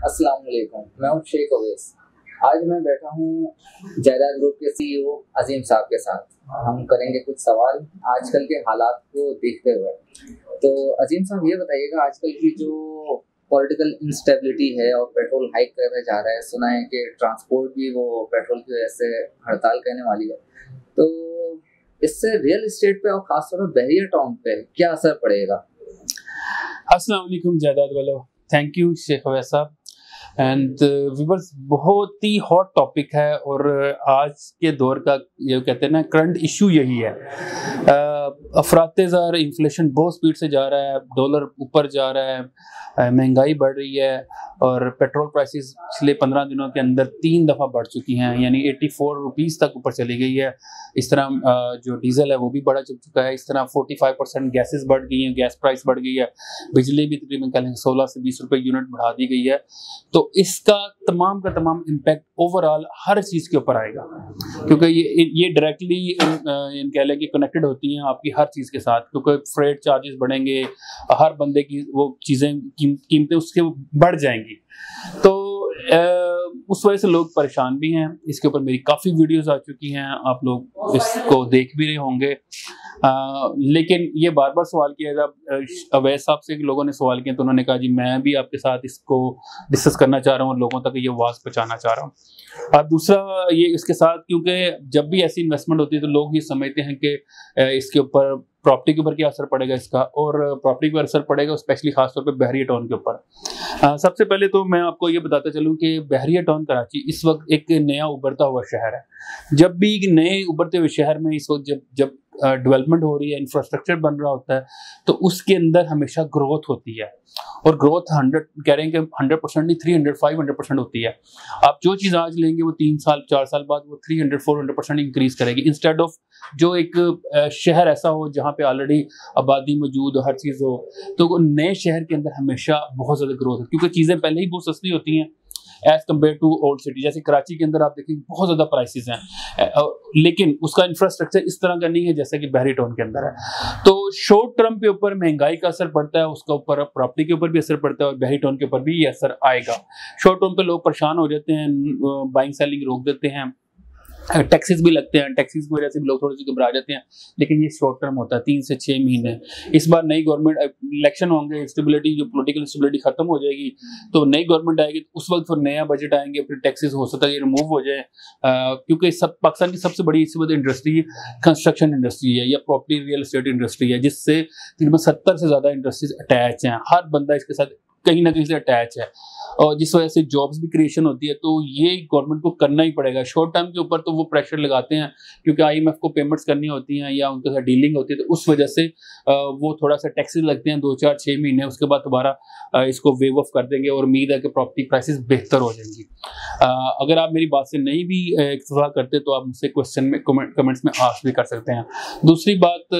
अस्सलाम वालेकुम, मैं हूँ शेख अवैस। आज मैं बैठा हूँ जायदाद ग्रुप के सीईओ अजीम साहब के साथ। हम करेंगे कुछ सवाल आजकल के हालात को देखते हुए। तो अजीम साहब ये बताइएगा, आजकल की जो पॉलिटिकल इंस्टेबिलिटी है और पेट्रोल हाइक करने जा रहा है, सुना है कि ट्रांसपोर्ट भी वो पेट्रोल की वजह से हड़ताल करने वाली है, तो इससे रियल एस्टेट पे और खासतौर पर बहरिया टाउन पे क्या असर पड़ेगा? अस्सलाम वालेकुम जायदाद वालों, थैंक यू शेख अवैस साहब एंड व्यूअर्स। बहुत ही हॉट टॉपिक है और आज के दौर का ये कहते हैं ना करंट इशू यही है। अफरातेज़र इन्फ्लेशन बहुत स्पीड से जा रहा है, डॉलर ऊपर जा रहा है, महंगाई बढ़ रही है और पेट्रोल प्राइसेस पिछले 15 दिनों के अंदर 3 दफ़ा बढ़ चुकी हैं, यानी 84 रुपीज़ तक ऊपर चली गई है। इस तरह जो डीजल है वो भी बढ़ा चुका है। इस तरह 45% गैसेस बढ़ गई हैं, गैस प्राइस बढ़ गई है। बिजली भी तकरीबन कल 16 से 20 रुपए यूनिट बढ़ा दी गई है। तो इसका तमाम का तमाम इम्पैक्ट ओवरऑल हर चीज़ के ऊपर आएगा, क्योंकि ये डायरेक्टली कह लें कि कनेक्टेड होती हैं आपकी हर चीज़ के साथ, क्योंकि फ्रेट चार्जेस बढ़ेंगे, हर बंदे की वो चीज़ें कीमतें उसके बढ़ जाएंगी। तो उस वजह से लोग परेशान भी हैं। इसके ऊपर मेरी काफ़ी वीडियोस आ चुकी हैं, आप लोग इसको देख भी रहे होंगे। लेकिन ये बार बार सवाल किया जब अवैस साहब से लोगों ने सवाल किया तो उन्होंने कहा जी मैं भी आपके साथ इसको डिस्कस करना चाह रहा हूँ और लोगों तक ये आवाज़ पहुँचाना चाह रहा हूँ। और दूसरा ये इसके साथ, क्योंकि जब भी ऐसी इन्वेस्टमेंट होती है तो लोग ये समझते हैं कि इसके ऊपर प्रॉपर्टी के ऊपर क्या असर पड़ेगा इसका, और प्रॉपर्टी के ऊपर असर पड़ेगा स्पेशली खासतौर पे बहरिया टाउन के ऊपर। सबसे पहले तो मैं आपको ये बताता चलूँ कि बहरिया टाउन कराची इस वक्त एक नया उभरता हुआ शहर है। जब भी नए उभरते हुए शहर में इस वक्त जब डेवलपमेंट हो रही है, इंफ्रास्ट्रक्चर बन रहा होता है, तो उसके अंदर हमेशा ग्रोथ होती है। और ग्रोथ 100 कह रहे हैं कि 100% नहीं, 300 500% होती है। आप जो चीज़ आज लेंगे वो 3 साल 4 साल बाद वो 300 400% इंक्रीज करेगी, इंस्टेड ऑफ जो एक शहर ऐसा हो जहाँ पे ऑलरेडी आबादी मौजूद हो, हर चीज़ हो। तो नए शहर के अंदर हमेशा बहुत ज़्यादा ग्रोथ है, क्योंकि चीज़ें पहले ही बहुत सस्ती होती हैं as compare to old city. जैसे कराची के अंदर आप देखेंगे बहुत ज़्यादा प्राइसेस हैं, लेकिन उसका इंफ्रास्ट्रक्चर इस तरह का नहीं है जैसा कि बहरी टाउन के अंदर है। तो शॉर्ट टर्म के ऊपर महंगाई का असर पड़ता है, उसका ऊपर प्रॉपर्टी के ऊपर भी असर पड़ता है और बहरी टाउन के ऊपर भी ये असर आएगा। शॉर्ट टर्म पे लोग परेशान हो जाते हैं, बाइंग सेलिंग रोक देते हैं, टैक्सेस भी लगते हैं, टैक्सेस की वजह से भी लोग थोड़े से घबरा जाते हैं, लेकिन ये शॉर्ट टर्म होता है, 3 से 6 महीने। इस बार नई गवर्नमेंट, इलेक्शन होंगे, स्टेबिलिटी जो पॉलिटिकल स्टेबिलिटी खत्म हो जाएगी, तो नई गवर्नमेंट आएगी, तो उस वक्त फिर नया बजट आएंगे, फिर टैक्सेस हो सकता है ये रिमूव हो जाए, क्योंकि पाकिस्तान की सबसे बड़ी इस वक्त इंडस्ट्री कंस्ट्रक्शन इंडस्ट्री है या प्रॉपर्टी रियल एस्टेट इंडस्ट्री है, जिससे तकरीबन 70 से ज़्यादा इंडस्ट्रीज अटैच हैं। हर बंदा इसके साथ कहीं ना कहीं से अटैच है और जिस वजह से जॉब्स भी क्रिएशन होती है। तो ये गवर्नमेंट को करना ही पड़ेगा। शॉर्ट टर्म के ऊपर तो वो प्रेशर लगाते हैं, क्योंकि IMF को पेमेंट्स करनी होती हैं या उनके साथ डीलिंग होती है, तो उस वजह से वो थोड़ा सा टैक्सेस लगते हैं 2 4 6 महीने, उसके बाद दोबारा इसको वेव ऑफ कर देंगे और उम्मीद है कि प्रॉपर्टी प्राइसेस बेहतर हो जाएंगी। अगर आप मेरी बात से नहीं भी इत्तेफाक करते तो आप मुझसे क्वेश्चन में कमेंट्स में आस्क भी कर सकते हैं। दूसरी बात,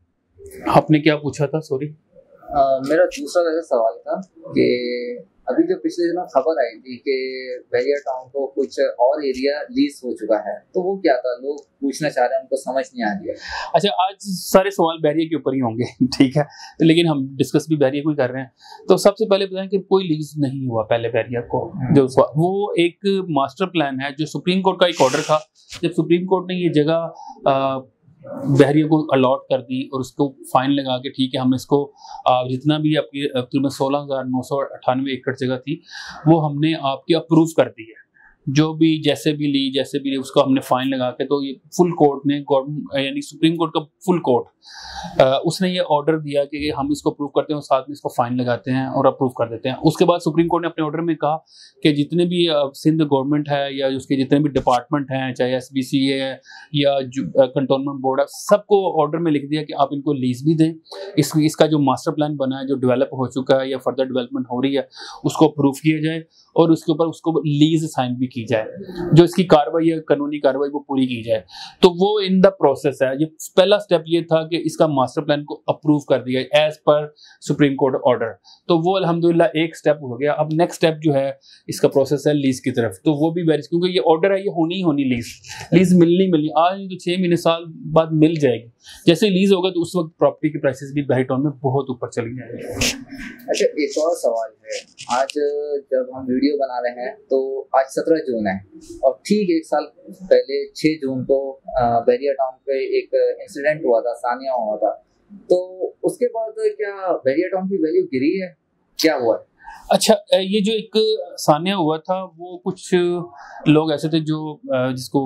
आपने क्या पूछा था, सॉरी? मेरा दूसरा वैसे सवाल था कि अभी जो पिछले दिनों खबर आई थी कि बहरिया टाउन को कुछ और एरिया लीज हो चुका है, तो वो क्या था? लोग पूछना चाह रहे हैं, उनको समझ नहीं आ रही है। अच्छा, आज सारे सवाल बहरिया के ऊपर ही होंगे, ठीक है, लेकिन हम डिस्कस भी बहरिया को ही कर रहे हैं। तो सबसे पहले बताएं कि कोई लीज नहीं हुआ पहले बहरिया को। जो वो एक मास्टर प्लान है, जो सुप्रीम कोर्ट का एक ऑर्डर था। जब सुप्रीम कोर्ट ने ये जगह बहरिया को अलॉट कर दी और उसको फाइन लगा के ठीक है हम इसको जितना भी आपकी तकरीबन 16,998 एकड़ जगह थी वो हमने आपकी अप्रूव कर दी है, जो भी जैसे भी ली उसको हमने फाइन लगा के। तो ये फुल कोर्ट ने, यानी सुप्रीम कोर्ट का फुल कोर्ट, उसने ये ऑर्डर दिया कि हम इसको अप्रूव करते हैं और साथ में इसको फाइन लगाते हैं और अप्रूव कर देते हैं। उसके बाद सुप्रीम कोर्ट ने अपने ऑर्डर में कहा कि जितने भी सिंध गवर्नमेंट है या उसके जितने भी डिपार्टमेंट हैं, चाहे SBC है या कंटोनमेंट बोर्ड है, सबको ऑर्डर में लिख दिया कि आप इनको लीज भी दें। इसका जो मास्टर प्लान बना है, जो डेवलप हो चुका है या फर्दर डेवलपमेंट हो रही है, उसको अप्रूव किया जाए और उसके ऊपर उसको लीज साइन भी की जाए, जो इसकी कार्रवाई है, कानूनी कार्रवाई वो पूरी की जाए। तो वो इन द प्रोसेस है। ये पहला स्टेप ये था कि इसका मास्टर प्लान को अप्रूव कर दिया as per supreme court order, तो वो अल्हम्दुलिल्लाह एक स्टेप हो गया। अब नेक्स्ट स्टेप जो है इसका प्रोसेस है लीज की तरफ, तो वो भी क्योंकि ये ऑर्डर है, ये होनी ही होनी लीज मिलनी आज तो 6 महीने साल बाद मिल जाएगी। जैसे लीज होगा तो उस वक्त प्रॉपर्टी के प्राइसेस भी बहरी टाउन में बहुत ऊपर चले जाएंगे। अच्छा, एक और सवाल है। आज जब हम वीडियो बना रहे हैं तो आज 17 जून है और ठीक एक साल पहले 6 जून को बहरिया टाउन पे एक इंसिडेंट हुआ था, सानिया हुआ था। तो उसके बाद क्या बहरिया टाउन की वैल्यू गिरी है, क्या हुआ है? अच्छा, ये जो एक सानिया हुआ था वो कुछ लोग ऐसे थे जो जिसको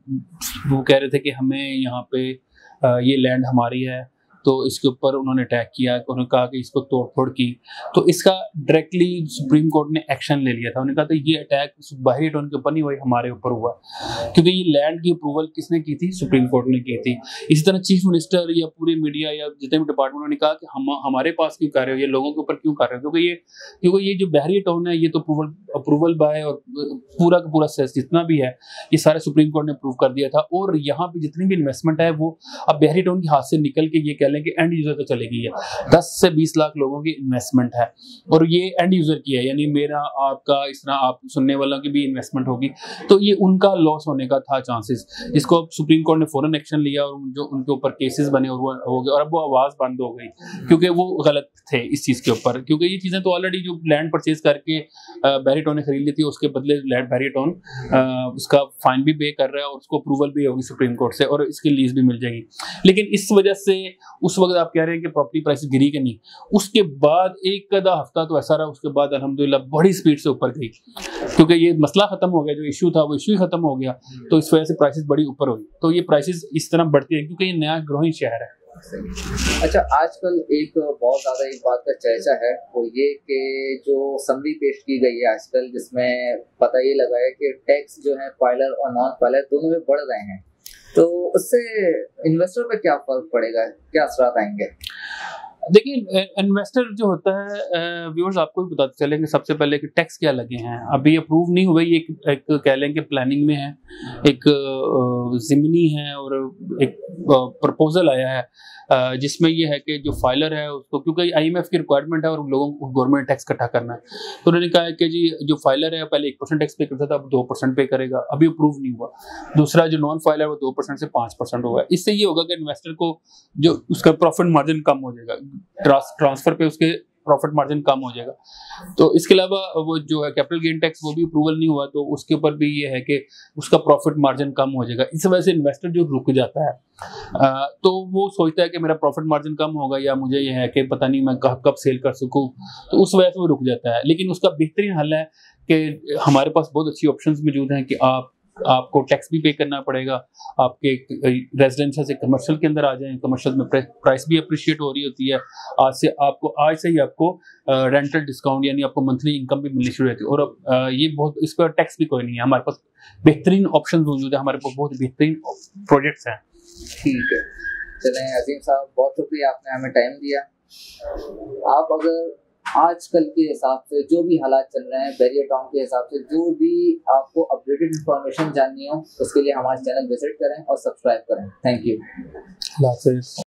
वो कह रहे थे कि हमें यहाँ पे ये लैंड हमारी है, तो इसके ऊपर उन्होंने अटैक किया, उन्होंने कहा कि इसको तोड़-फोड़ की। तो इसका डायरेक्टली सुप्रीम कोर्ट ने एक्शन ले लिया था। उन्होंने कहा था ये अटैक बहरी टाउन के ऊपर नहीं हुआ, हमारे ऊपर हुआ, क्योंकि ये लैंड की अप्रूवल किसने की थी? सुप्रीम कोर्ट ने की थी। इसी तरह चीफ मिनिस्टर या पूरे मीडिया या जितने भी डिपार्टमेंट ने कहा कि हमारे पास क्यों कर रहे हो, ये लोगों के ऊपर क्यों कर रहे हो? क्योंकि ये जो बहरी टाउन है ये तो अप्रूवल बाय और पूरा का पूरा सेस जितना भी है ये सारा सुप्रीम कोर्ट ने अप्रूव कर दिया था। और यहाँ पे जितनी भी इन्वेस्टमेंट है वो अब बहरी टाउन के हाथ से निकल के ये कह लें कि एंड यूजर तक चली गई है। 10 से 20 लाख लोगों की इन्वेस्टमेंट है और ये एंड यूजर की है, यानी मेरा, आपका, इस तरह आप सुनने वालों की भी इन्वेस्टमेंट होगी। तो ये उनका लॉस होने का था चांसेस, जिसको अब सुप्रीम कोर्ट ने फौरन एक्शन लिया और जो उनके ऊपर केसेस बने और वो हो गए और अब वो आवाज बंद हो गई क्योंकि वो गलत थे इस चीज के ऊपर। क्योंकि ये चीजें तो ऑलरेडी जो लैंड परचेज करके बहरी टाउन ने खरीद ली थी उसके बदले लैंड बहरी टाउन उसका फाइन भी पे कर रहा है और उसको अप्रूवल भी होगी सुप्रीम कोर्ट से और इसकी लीज भी मिल जाएगी। लेकिन इस वजह से उस वक्त आप कह रहे हैं कि प्रॉपर्टी प्राइस गिरी कि नहीं, उसके बाद एक आधा हफ्ता तो ऐसा रहा, उसके बाद अल्हम्दुलिल्लाह बड़ी स्पीड से ऊपर गई क्योंकि ये मसला खत्म हो गया, जो इशू था वो इशू ही खत्म हो गया। तो इस वजह से प्राइसेस बड़ी ऊपर हुई। तो ये प्राइसेस इस तरह बढ़ती है क्योंकि ये नया ग्रोइंग शहर है। अच्छा, आजकल एक बहुत ज्यादा एक बात का चर्चा है वो ये कि जो समरी पेश की गई है आजकल, जिसमें पता ये लगा है कि टैक्स जो है फाइलर और नॉन फाइलर दोनों में बढ़ रहे हैं, तो उससे इन्वेस्टर पे क्या फर्क पड़ेगा, क्या असरात आएंगे? देखिए, इन्वेस्टर जो होता है, व्यूअर्स आपको भी बताते चलेंगे सबसे पहले कि टैक्स क्या लगे हैं। अभी अप्रूव नहीं हुए, ये एक कह लें कि प्लानिंग में है, एक ज़िमनी है और एक प्रपोजल आया है जिसमें ये है कि जो फाइलर है उसको, क्योंकि आईएमएफ की रिक्वायरमेंट है और लोगों को गवर्नमेंट टैक्स इकट्ठा करना है, तो उन्होंने कहा है कि जी जो फाइलर है पहले 1% टैक्स पे करता था, अब 2% पे करेगा। अभी अप्रूव नहीं हुआ। दूसरा जो नॉन फाइलर है वो 2% से 5% होगा। इससे ये होगा कि इन्वेस्टर को जो उसका प्रॉफिट मार्जिन कम हो जाएगा, ट्रांसफर पे उसके प्रॉफिट मार्जिन कम हो जाएगा। तो इसके अलावा वो जो है कैपिटल गेन टैक्स वो भी अप्रूवल नहीं हुआ, तो उसके ऊपर भी ये है कि उसका प्रॉफिट मार्जिन कम हो जाएगा। इस वजह से इन्वेस्टर जो रुक जाता है तो वो सोचता है कि मेरा प्रॉफिट मार्जिन कम होगा या मुझे ये है कि पता नहीं मैं कब सेल कर सकूं, तो उस वजह से वो रुक जाता है। लेकिन उसका बेहतरीन हल है कि हमारे पास बहुत अच्छी ऑप्शंस मौजूद हैं कि आपको टैक्स भी पे करना पड़ेगा, आपके रेजिडेंशियल से कमर्शियल के अंदर आ जाएं, कमर्शियल में प्राइस भी अप्रिशिएट हो रही होती है। आज से ही आपको रेंटल डिस्काउंट यानी आपको मंथली इनकम भी मिलनी शुरू होती है। और अब ये बहुत, इस पर टैक्स भी कोई नहीं है। हमारे पास बेहतरीन ऑप्शन मौजूद है, हमारे पास बहुत बेहतरीन प्रोजेक्ट्स हैं। ठीक है, चलें अजीम साहब, बहुत शुक्रिया, आपने हमें टाइम दिया। आप अगर आजकल के हिसाब से जो भी हालात चल रहे हैं बहरिया टाउन के हिसाब से, जो भी आपको अपडेटेड इंफॉर्मेशन जाननी हो, उसके लिए हमारे चैनल विजिट करें और सब्सक्राइब करें। Thank you.